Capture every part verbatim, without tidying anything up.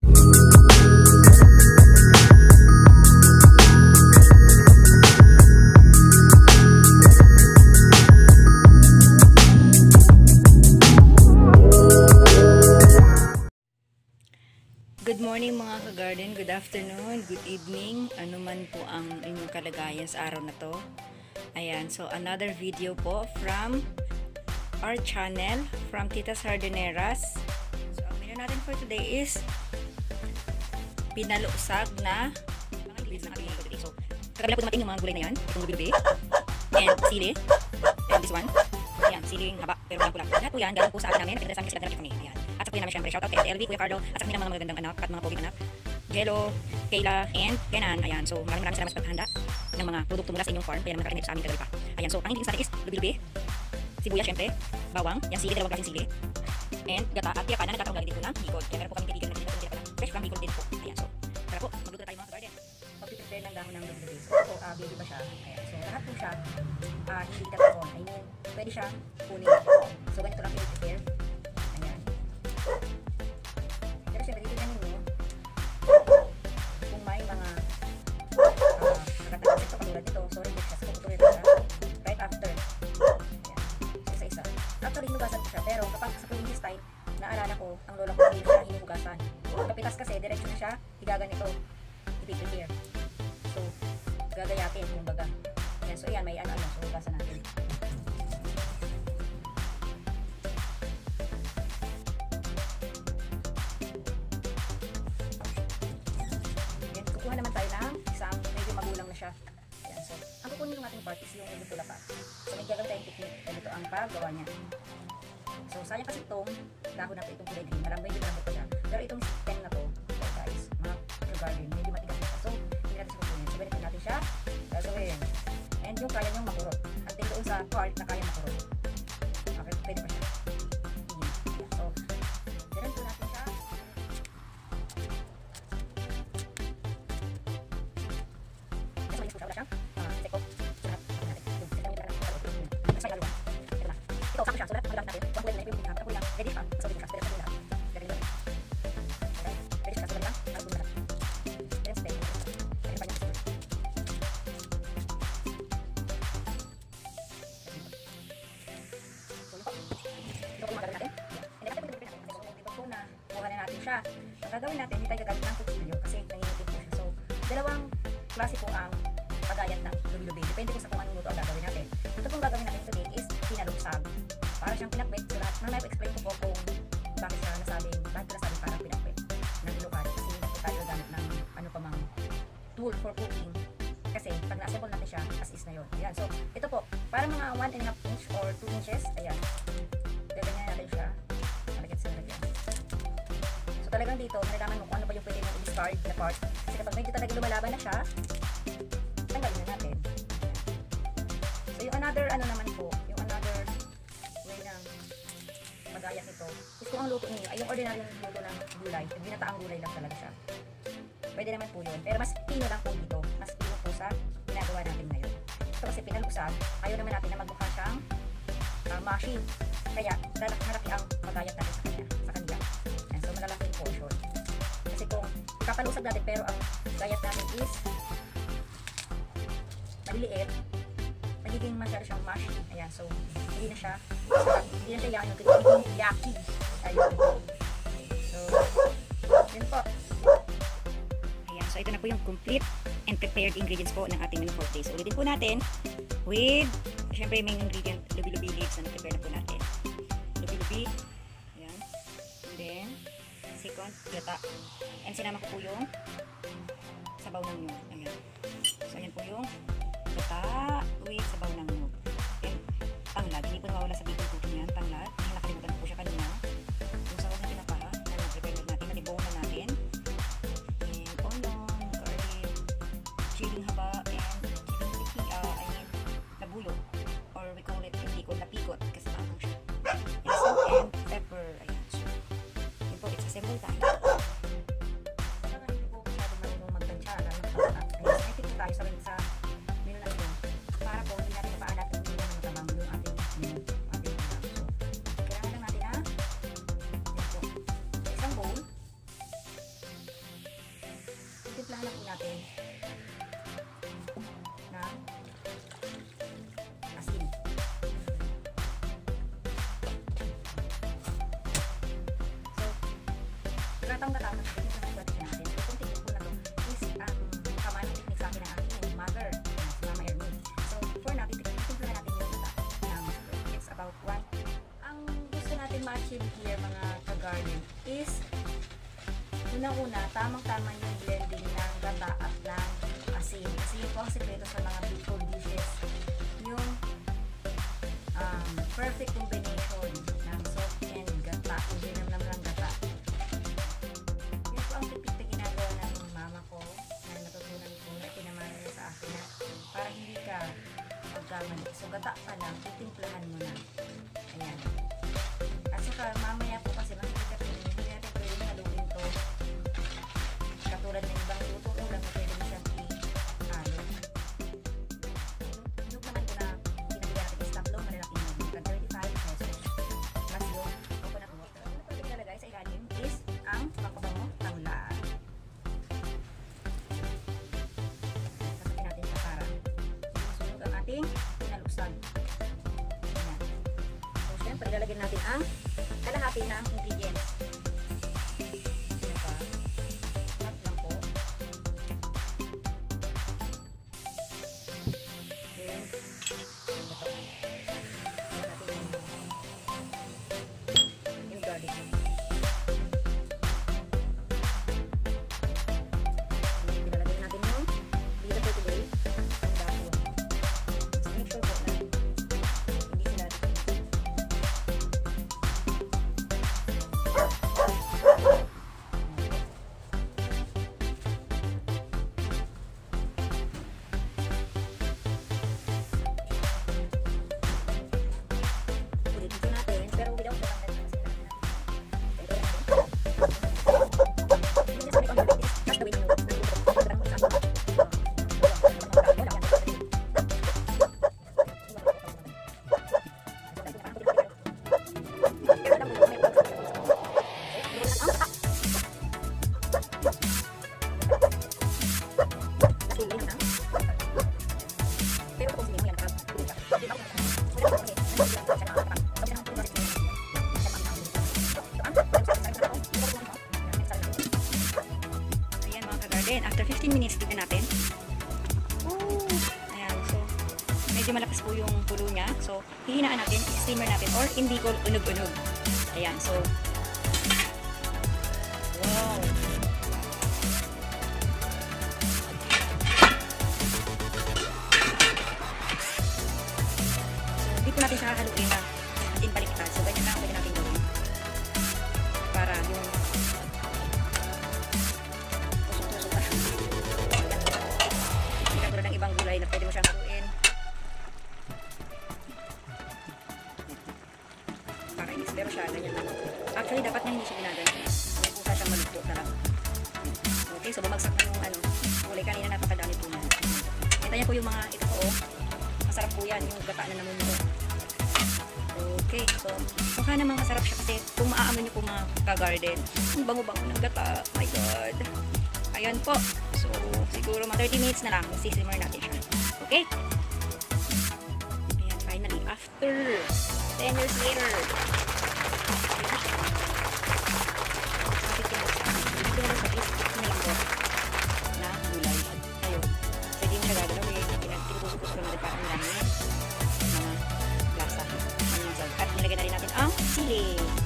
Good morning mga ka-garden, good afternoon, good evening, ano man po ang inyong kalagayan sa araw na to. Ayan, so another video po from our channel, from Tita's Jardineras. So ang menu natin for today is pinalusag na so kagabila po dumating yung mga gulay na yan, itong lubi-lubi and sili, and this one ayan, siling haba, pero walang pula. Lahat po yan, galing po sa atin namin, nagkita sa amin sila na kami. Ayan. At sa po namin syempre, shoutout kay L V, Kuya Carlo, at sa kanilang mga magagandang anak at mga poging anak, Jello, Kayla, and Kenan. Ayan, so maraming maraming salamat sa paghanda ng mga produkto mula sa inyong farm, kaya naman nakarinig sa amin kagabi pa. Ayan, so ang ingredients natin is lubi-lubi, sibuyas syempre, bawang, yan sili, dalawang klaseng sili, and gata at tiyaka na nagkakaroon galing dito ng Bicol. Kaya meron po kami kaibigan na dito na fresh from Bicol din po. Ayan, so tara po, magluto tayo mga ka-garden. Pag-prepare ng dahon ng lubi-lubi. So ito po, uh, baby pa siya. Ayan, so lahat po siya, uh, hindi tatapon. I mean, pwede siyang kunin. So ganito lang i-prepare. Ayan. Pero syempre, titignan ninyo kung may mga uh, nakatakas ito katulad dito. Sorry, siya sa kutuloy na siya. Right after. Ayan. So isa-isa. Actually, hinugasan ko siya. Pero kapag sa province style, naalala ko, ang lola ko hindi siya hinugasan. Kapitas kasi, diretso na siya, higaganito. I-prepare. So, gagayatin yung baga. Ayan, so ayan, may ano-ano. So, hugasan natin. Ayan, kukuha naman tayo ng isang medyo magulang na siya. Ayan, so, ang kukunin ng ating part is yung medyo tula pa. So, may gagawin tayong technique. Ganito ang paggawa niya. So, sayang kasi itong dahon na ito, itong kulay green. Maraming medyo malambot pa siya. Pero itong stem na to, so guys, mga garden, medyo matigas na siya. So, hindi natin siya kukunin. So, ganito natin siya. Gagawin. And yung kaya niyong makurot. Until doon sa part na kaya makurot. Okay, pwede pa siya. Yeah. So, ganito natin siya. Kasi may wala siyang uh, seko. Sarap. Mas may haluan. Ito na. Ito, sako siya. So, lahat magagamit natin. Kung pwede na ipin ka. Tapos lang. Ready pa. So, dito ka. Pwede pa rin lahat. Ready na. Okay. Ready siya. So, ganito lang. Nakapun na lahat. Then, stay. Ready pa niya. Siya. Ang gagawin natin, hindi tayo gagamit ng kutsilyo kasi nangingitin po siya. So, dalawang klase po ang pagayat ng lubi-lubi. Depende kung sa kung anong luto ang gagawin natin. Ito pong gagawin natin today is pinalugsag. Para siyang pinakbet. So, lahat nang na-explain ko po kung bakit siya nasabing, bakit ko nasabing parang pinakbet ng Ilocano. Kasi hindi po tayo gagamit ng ano pa mang tool for cooking. Kasi pag na-assemble natin siya, as is na yun. Ayan. So, ito po, para mga one and a half inch or two inches. Ayan. Gaganyan natin siya. Malagyan sa lagyan. Talagang dito, nalalaman mo kung ano pa yung pwede mong i-discard na part. Kasi kapag medyo talaga lumalaban na siya, tanggalin na natin. So yung another ano naman po, yung another way ng pagayat nito, is kung ang luto niyo ay yung ordinary luto ng gulay, yung binataang gulay lang talaga siya. Pwede naman po yun. Pero mas pino lang po dito. Mas pino po sa ginagawa natin ngayon. Ito kasi pinalugsag, ayaw naman natin na magmukha siyang uh, machine. Kaya, malaki ang pagayat natin sa kanya. Sa kanya. So, malalaking portion. Kasi kung ipapalusag natin pero ang gayat natin is maliliit, magiging masyado siyang mushy. Ayan, so hindi na siya hindi na siya yan, yung yaki. Ayun. So, yun po. Ayan, so ito na po yung complete and prepared ingredients po ng ating menu for today. So, ulitin po natin with, syempre may ingredient, lubi-lubi leaves na na-prepare na po natin. Lubi-lubi. Second, gata. And sinama ko po yung sabaw ng nyug. Ayan. So, ayan po yung gata with sabaw ng nyug. And tanglad. Hindi po nawawala sa bacon cooking yan. Tanglad. Hindi nakalimutan po siya kanina. Yung sabaw na pinapara na na-prepare natin. Nalibong na natin. And onion, garlic, chiling haba, and chiling lipi. Uh, I mean, nabulo. Or we call it, hindi ko napikot. Kasi tama siya. And salt and pepper. Ayan. Assemble tayo. Kaya nga hindi po masyado marunong magtansya. Excited po tayo sa, sa menu na ito. Para po hindi natin mapaalat at hindi naman matabang yung ating menu. Ating so, titimplahan na po natin ng asin. So, gatang-gatang na po yung pagkakita natin. Itong technique po na to is ang kamanang technique sa akin ng aking mother, si Mama Ernie. So, before natin, titimplahan natin yung gata ng it's about one. Ang gusto natin ma-achieve here mga ka-garden is unang-una, tamang-tama yung blending ng gata at ng asin. Kasi yun po ang sekreto sa mga beautiful dishes. Yung um, perfect combination ng soft and gata. Yung ginamnam ng gata. Yun po ang tipik na ginagawa ng mama ko na natutunan ko na pinamana niya sa akin na para hindi ka magkamali. So, gata pa lang, titimplahan mo na. Ayan. At saka, mamaya po kasi makikita po hindi natin pwedeng haluin to katulad ng ibang luto ulam na pwede mo siyang i-halo. Yung naman ko na pinabili natin is tatlong malalaking nagbukan thirty-five pesos plus yung coconut water. Ano pwede nalagay sa ilalim is ang pampabango tanglad. Sasakin natin siya para masunog ang ating pinaluksad. Ayan. So, syempre, ilalagyan natin ang kalahati ng ingredients. Then, after fifteen minutes, tignan natin. Ooh, ayan, so, medyo malakas po yung kulo niya. So, hihinaan natin, steamer natin, or hindi ko unog-unog. Ayan, so, wow. So, hindi po natin siya haluin na atin baliktad. So, ganyan lang pwede natin gawin. Para yung ibang gulay na pwede mo siyang haluin para i-pero siya, ganyan lang. Actually, dapat na hindi siya ginaganyan. Hindi po siya siyang maluto talaga. Okay, so bumagsak na yung ano, gulay kanina, napakadami po yan. Kita niya po yung mga ito po, oh. Masarap po yan, yung gata na namumulo. Okay, so mukha namang masarap siya kasi kung maaamoy niyo po mga ka-garden, ang bango-bango ng gata. My God. Ayan po. So, siguro mga thirty minutes na lang, sisimmer natin siya. Okay? Ayan, finally, after ten years later. Dito na sa is na lang po na gulay. Ayun. So, hindi mo siya gagawin. Tinubusok-busok lang natin para marami mga lasa. At nilagyan na rin natin ang sili.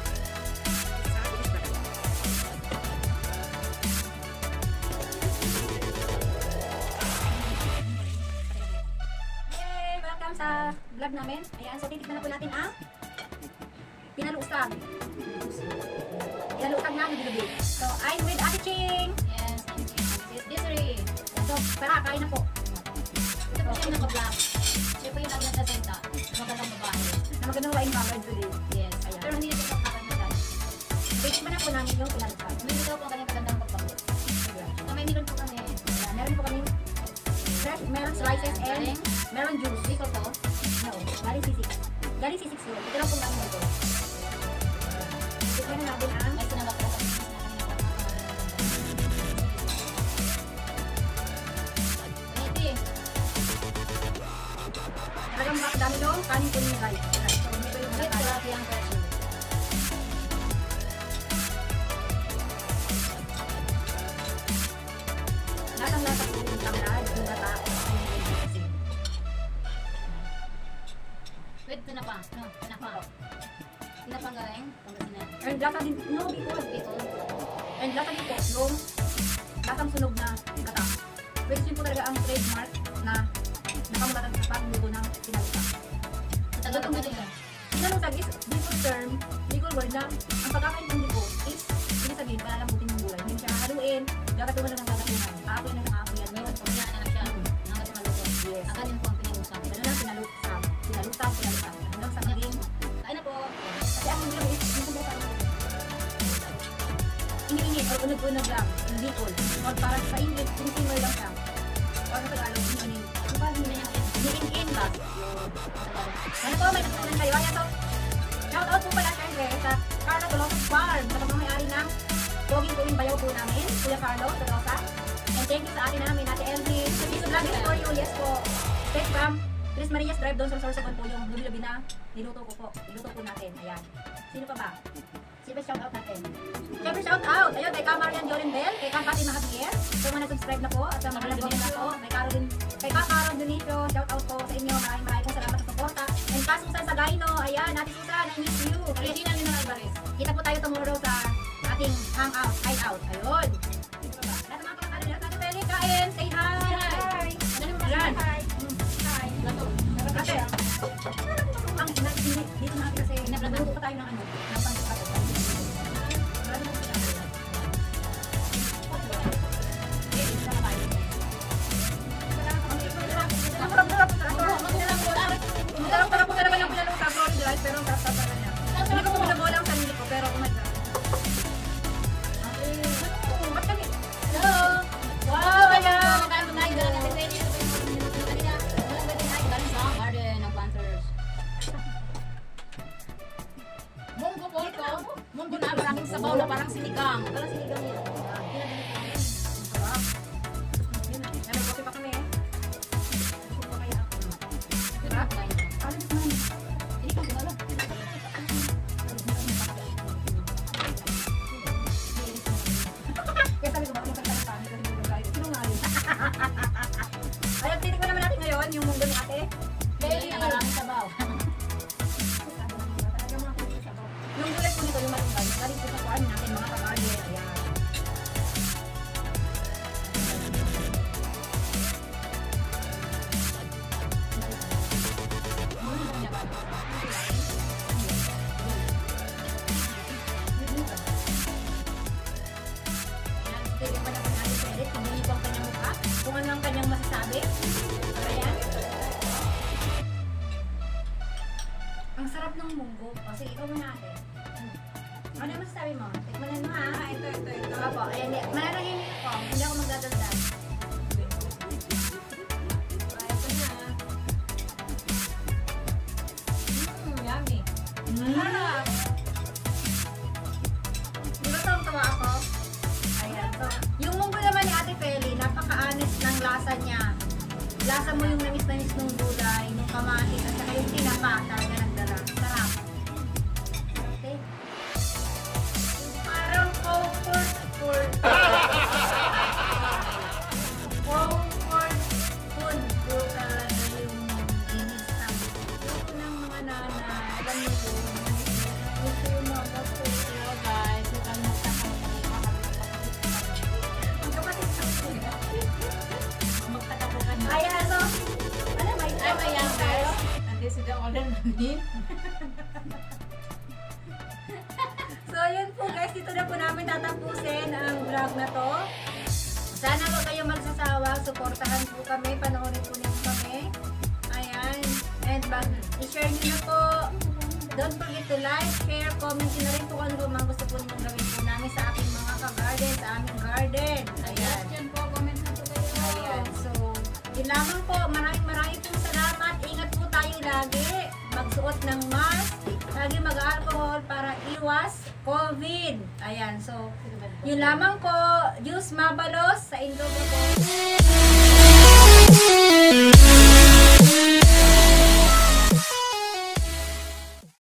Sa vlog namin. Ayan, so titignan na po natin ang pinalusag. Pinalusag na nabilubi. So, I'm with Ate Ching. Yes, this is Desiree. So, tara, kain na po. Ito po siya naka-vlog. Siya po yung nagsasalita. Magandang babae. Na magandang waing covered today. Yes. Ayan. Pero hindi ito kakaganda. Titignan na po namin yung pinalusag. May dito po kami magandang pagpapit. So, may meron po kami. Ayan, meron po kami fresh, meron slices and meron juice. Ito to. No, galing C six. Galing C six yun. Ito lang po namin ito. Titignan na natin ang May sinalak po kami. Talagang makakadami yung kanin po niya guys. So, may ba yung Wait, mga tilapia ang presyo. lasang-lasa po yung tanglad, yung gata, yung asin. Wait, tinapa. No, tinapa. Tinapang galing? Pangasinan. And lasa din, no, Bicol. Ito. And lasa din po, yung lasang sunog na gata. Which yun po talaga ang trademark na nakamulatan sa pagluto ng sinalusa. Tagal kong video yan. Sinalusa is Bicol term, Bicol word na ang pagkakain ng Bicol is hindi sabihin, palalambutin yung gulay. Hindi siya haluin, gagatuhan lang ng gagatuhan. Aapoy na ng aapoy yan. Ngayon, pumila na lang siya. Hanggang maluto. Yes. Ang ganyan po ang pinag-usap. Ganun lang sinalusa. Sinalusa, sinalusa. Hanggang sa maging, Kain na po. kasi ang Bicol is, yung kung parang ini-init or unag-unag lang, in Bicol. Or parang sa English, sinisimmer lang siya. Or sa Tagalog, ini-init. Ano ba, ini-init? Ini-in-in ba? Ano po, may natutunan kayo. Ayan, so, shout out po pala syempre sa Carla Dolores Farm, sa pagmamayari ng Poging Tuwing Bayaw po namin, Kuya Carlo Dolorosa. And thank you sa atin namin, Ate Elvin. Sa Piso Vlog for you, yes po. Straight from Tres Marias Drive doon sa Sorsogon po yung lubi-lubi na niluto ko po. Niluto po natin. Ayan. Sino pa ba? Siyempre shout out natin. Siyempre shout out. Ayun, kay Kamarian Joren Bell, kay Kampati Mahabier. Sa mga nag-subscribe na po at sa mga nag-comment na po. Kay Caroline, kay Kakaron Donicio, shout out po sa inyo. Maraming maraming po salamat sa suporta. And pa Susan Sagayno, ayan, Ate Susan, I miss you. Regina Lino Alvarez. Kita po tayo tomorrow sa ating hangout, hideout. Ayun. Sino pa ba? Lahat ng mga kapatid nila, Ate Feli, kain, say hi. Hi. Dali mo kasi. Ayan. Hi. Hi. Lato. Ate, ang dito dito natin kasi nagluto pa tayo ng ano, ng pangkato. Masarap po talaga yung pinalusa ko, pero ang sarap talaga niya. Hindi ko pinabola ang sarili ko, pero oh my God. Ba't kami? Hello. Wow, ayan! Magkano tayo doon? Kasi pwede ito pa yung minuto kanina. Walang pwede tayo galing sa garden ng Panthers. Munggo po ito. Munggo na maraming sabaw na parang sinigang. Parang sinigang yun. Sarap. Yun na. May kopi pa kami eh. Gusto pa kaya ako. Diba? Ano dito naman? Hindi ko siguro. Kaya sabi ko bakit magkakala sa amin kasi munggo tayo. Sino nga yun? Ayan, titikman naman natin ngayon yung munggo ni ate. Belly na maraming sabaw. Yung gulay po nito, yung malunggay, galing po sa kuhaan natin mga kabarye. Ayan. Tignan pa na po natin sa edit, tingnan niyo po ang kanyang mukha, kung ano ang kanyang masasabi. Ayan. Ang sarap ng munggo. O sige, ikaw muna ate. Ano yung masasabi mo? Tikmanan mo ha. Ito, ito, ito. Opo, ayan. Mananahimik ako. Hindi ako magdadagdag. Ah, ito na. Mmm, yummy. Sarap. Di ba tawang-tawa ako? Ayan. So, yung munggo naman ni Ate Feli, napaka-honest ng lasa niya. Lasa mo yung namis-namis ng gulay, ng kamatis, at saka yung tinapa, talaga nagdala. Sarap. Okay. Parang comfort food. Comfort food po talaga yung ginisang. Ito ng mga nanay. Alam niyo po, ito yung mga po. Hello guys. Huwag magtakang Ang kapatid sa sila. magtaka po ka na. Ayan, so, ano, may Ay, may young guys. Nandito si the order namin. So, yun po guys, dito na po namin tatapusin ang vlog na to. Sana wag kayong magsasawa, suportahan po kami, panoorin po ninyo kami. Ayan. And bag, i-share nyo na po. Don't forget to like, share, comment nyo na rin po kung ano mga gusto po ninyong gawin po namin sa aking mga ka-garden, sa aming garden. Ayan. Question po, comment na po kayo. Ayan. So, yun lamang po. Maraming maraming po salamat. Ingat po tayo lagi. Magsuot ng mask. Lagi mag-alcohol para iwas COVID. Ayan. So, yun lamang po. Diyos mabalos sa Indobo po.